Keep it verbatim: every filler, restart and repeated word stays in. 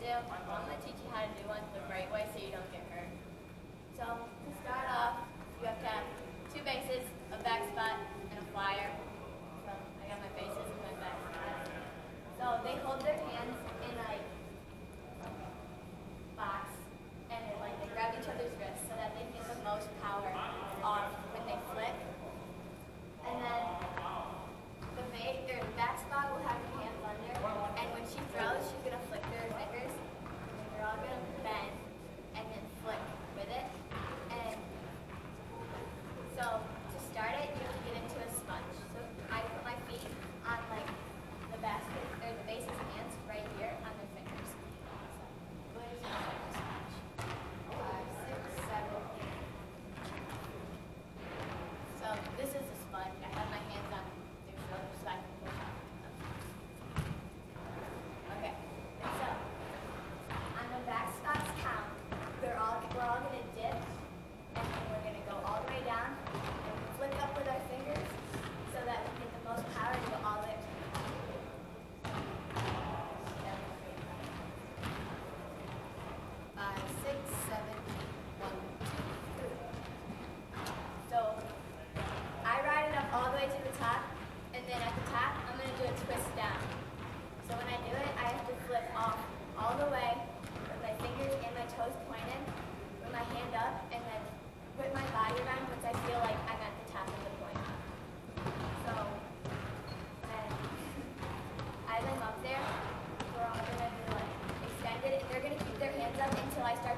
do. I'm going to teach you how to do one the right way so you don't get hurt. So to start off, you have to have two bases, a back spot, and a flyer. So I got my bases and my back spot. So they hold their hands in like box, and it, like they grab each other's wrists so that they get the most power off when they flick. And then the ba- their back spot will have your hands under, and when she throws, she's gonna flick their fingers. And they're all gonna bend and then flick with it. And so to start it, you have to get into a sponge. So I put my feet on like the basket or the base's hands right here on their fingers. So go ahead and start the sponge. Five, six, seven, eight. So this is a sponge. I have my hands on their shoulders so I can push up. Okay. And so on the back spots count, they're all we're all gonna dip, and then we're gonna go all the way down and flick up with our fingers so that we get the most power to go all the way up to the top. Five, six, seven, eight, one, two, three. So I ride it up all the way to the top, and then at the top I'm gonna do a twist down. So when I do it, I have to flip off all the way with my fingers and my toes pointed, with my hand up, and then whip my body around once I feel like I'm at the top of the point. So then as I'm up there, we're all gonna be like extended, and they're gonna keep their hands up until I start